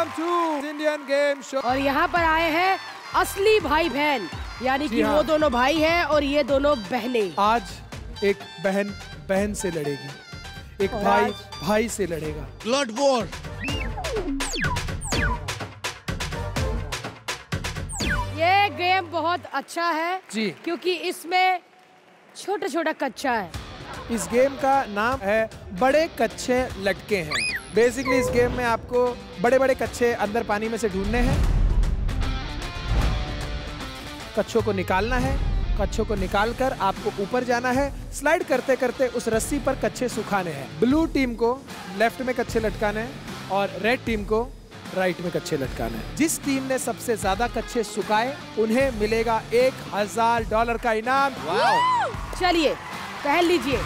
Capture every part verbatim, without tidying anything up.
Welcome to Indian game show. और यहाँ पर आए हैं असली भाई बहन, यानी कि वो दोनों भाई हैं और ये दोनों बहनें। आज एक बहन बहन से लड़ेगी, एक भाई भाई से लड़ेगा। Blood war. ये गेम बहुत अच्छा है जी, क्योंकि इसमें छोटा छोटा कच्चा है। इस गेम का नाम है बड़े कच्चे लटके हैं। बेसिकली इस गेम में आपको बड़े बड़े कच्चे अंदर पानी में से ढूंढने हैं, कच्चों को निकालना है, कच्चों को निकालकर आपको ऊपर जाना है, स्लाइड करते करते उस रस्सी पर कच्चे सुखाने हैं। ब्लू टीम को लेफ्ट में कच्चे लटकाने हैं और रेड टीम को राइट में कच्चे लटकाने हैं। जिस टीम ने सबसे ज्यादा कच्चे सुखाए उन्हें मिलेगा एक हजार डॉलर का इनाम। चलिए पहन लीजिए।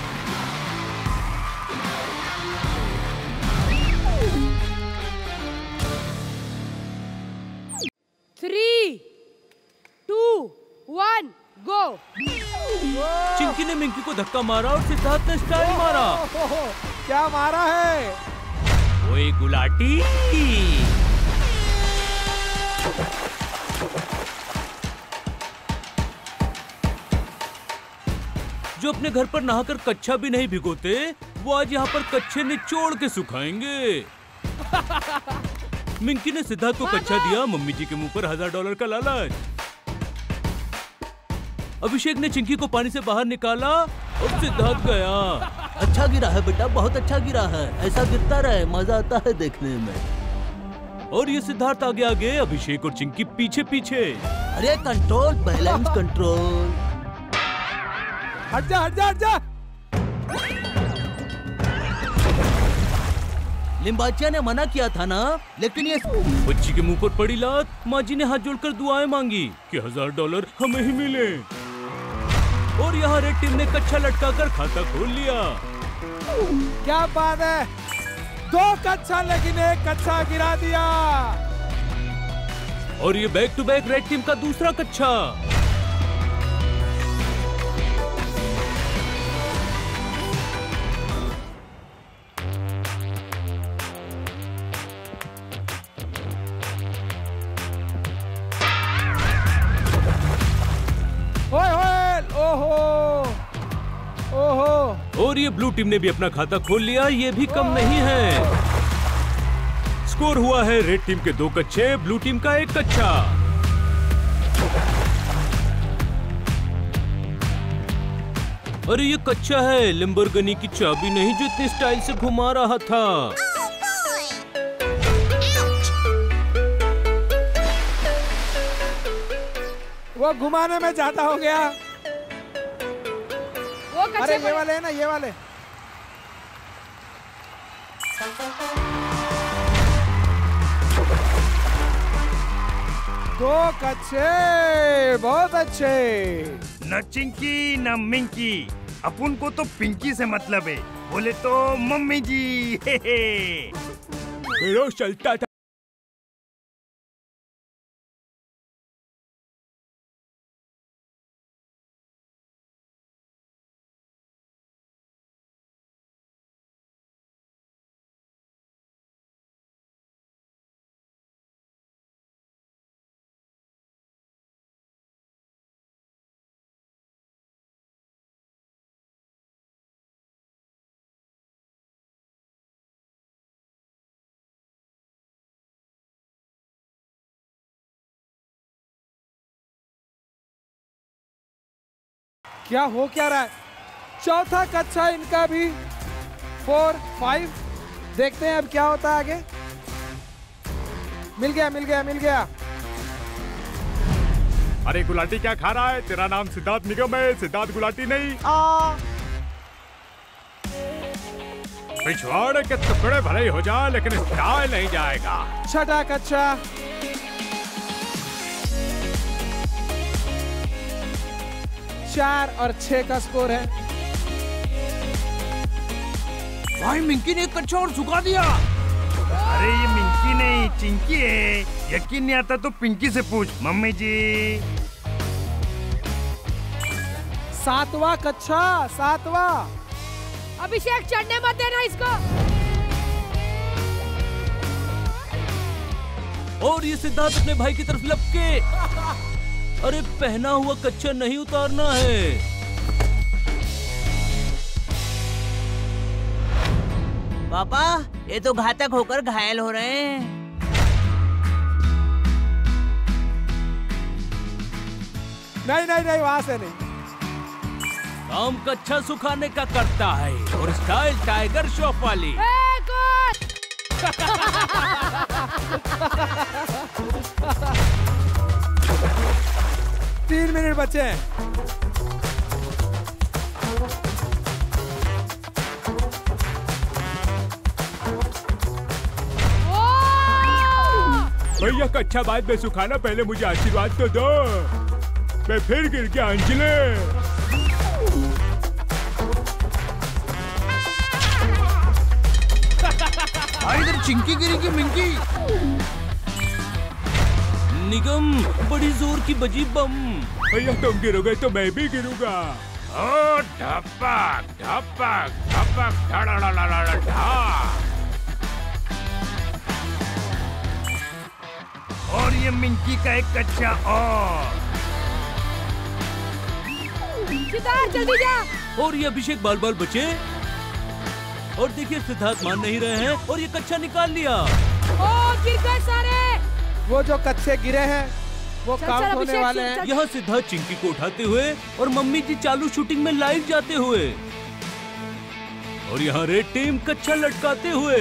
Three two one go. Chinki ने मिंकी को धक्का मारा और सिद्धार्थ ने स्टाइल मारा। क्या मारा है? ओए गुलाटी। जो अपने घर पर नहाकर कच्चा भी नहीं भिगोते, वो आज यहाँ पर कच्चे निचोड़ के सुखाएंगे। मिंकी ने सिद्धार्थ को कच्चा दिया, मम्मी जी के मुंह पर हजार डॉलर का लालच। अभिषेक ने चिंकी को पानी से बाहर निकाला और सिद्धार्थ गया। अच्छा गिरा है बेटा, बहुत अच्छा गिरा है, ऐसा गिरता रहे, मजा आता है देखने में। और ये सिद्धार्थ आगे आगे, अभिषेक और चिंकी पीछे पीछे। अरे कंट्रोल, बैलेंस कंट्रोल। हट जा हट जा हट जा। लिम्बाचिया ने मना किया था ना, लेकिन ये बच्ची के मुंह पर पड़ी लात। माँ जी ने हाथ जोड़कर दुआएं मांगी कि हजार डॉलर हमें ही मिले। और यहाँ रेड टीम ने कच्चा लटकाकर खाता खोल लिया। क्या बात है, दो कच्चा लेकिन एक कच्चा गिरा दिया। और ये back to back red team का दूसरा कच्चा। ओए ओए, ओहो ओहो। और ये ब्लू टीम ने भी अपना खाता खोल लिया, ये भी कम नहीं है। स्कोर हुआ है रेड टीम के दो कच्चे, ब्लू टीम का एक कच्चा। अरे ये कच्चा है, लैम्बोर्गिनी की चाबी नहीं जो इतने स्टाइल से घुमा रहा था। वो घुमाने में ज्यादा हो गया। वो कच्चे अरे ये वाले है ना, ये वाले। दो कच्चे, बहुत अच्छे। न चिंकी न मिंकी, अपन को तो पिंकी से मतलब है, बोले तो मम्मी जी। हे हे। चलता था। क्या हो क्या रहा है? चौथा कच्चा इनका भी। फोर फाइव, देखते हैं अब क्या होता है आगे। मिल गया मिल गया मिल गया। अरे गुलाटी क्या खा रहा है? तेरा नाम सिद्धार्थ निगम है, सिद्धार्थ गुलाटी नहीं। आ पिछवाड़े के टुकड़े भले ही हो जाए, लेकिन स्टाइल नहीं जाएगा। छठा कच्चा। चार और छह का स्कोर है। भाई मिंकी ने एक कच्चा और सुखा दिया। अरे ये मिंकी नहीं चिंकी है, यकीन नहीं आता तो पिंकी से पूछ मम्मी जी। सातवां कच्चा, सातवां। अभिषेक चढ़ने मत देना इसको। और ये सिद्धार्थ अपने भाई की तरफ लपके। अरे पहना हुआ कच्छा नहीं उतारना है। पापा ये तो घातक होकर घायल हो रहे हैं। नहीं नहीं नहीं, वहां से नहीं। काम कच्छा सुखाने का करता है और स्टाइल टाइगर श्रॉफ वाली। ए, कोच! तीन मिनट बचे हैं। भैया कच्छा बाद में सुखाना, पहले मुझे आशीर्वाद तो दो। मैं फिर गिर गया अंजलि। इधर चिंकी गिरेगी मिंकी। निगम बड़ी जोर की बजी बम। भैया तुम गिरोगे तो मैं भी गिरूंगा। ओ धपक धपक धपक धड़ाड़ाड़ाड़ा। और ये मिंकी का एक कच्चा और। सिद्धार्थ जल्दी जा। और ये अभिषेक बाल बाल बचे। और देखिए सिद्धार्थ मान नहीं रहे हैं और ये कच्चा निकाल लिया। ओ गिर गए सारे। वो जो कच्चे गिरे हैं वो चल, काउंट चल, होने अभिषेक, वाले चल, हैं। चल। यहाँ सिद्धार्थ चिंकी को उठाते हुए और मम्मी जी चालू शूटिंग में लाइव जाते हुए। और यहाँ रेड टीम कच्चा लटकाते हुए।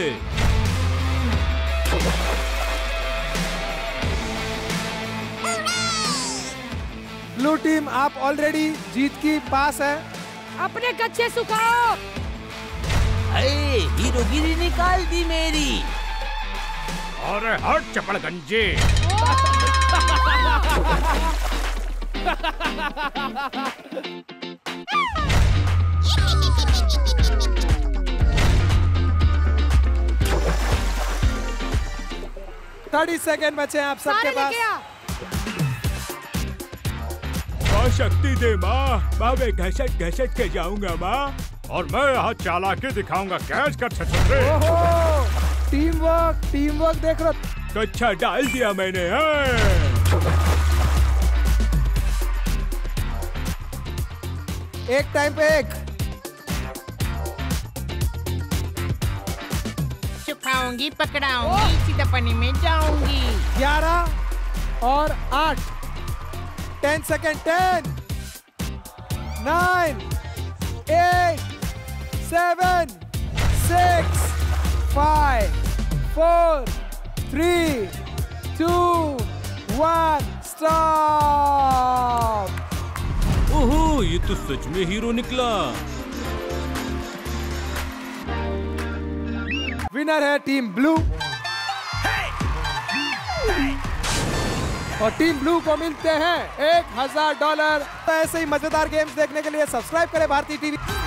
ब्लू टीम आप ऑलरेडी जीत की पास है। अपने कच्चे सुखाओ। अरे हीरोगिरी निकाल दी मेरी। और हट चपड़ गंजे। थर्टी सेकेंड बचे हैं आप सबके सारे पास। लेके आ। माँ शक्ति दे माँ। माँ मैं घसट घसट के जाऊंगा माँ। और मैं यहाँ चालाकी दिखाऊंगा। कैच कर छछुंदरे। ओहो, टीम वर्क टीम वर्क देख रहे हो। कच्चा डाल दिया मैंने। है। एक टाइम पे एक। सुखाऊंगी पकड़ाऊंगी सीधा पानी में जाऊंगी। ग्यारह और आठ। Ten second. Ten nine eight seven six five four three two one stop. ओहो ये तो सच में हीरो निकला। विनर है टीम ब्लू। और टीम ब्लू को मिलते हैं एक हजार डॉलर। तो ऐसे ही मजेदार गेम्स देखने के लिए सब्सक्राइब करें भारती टीवी।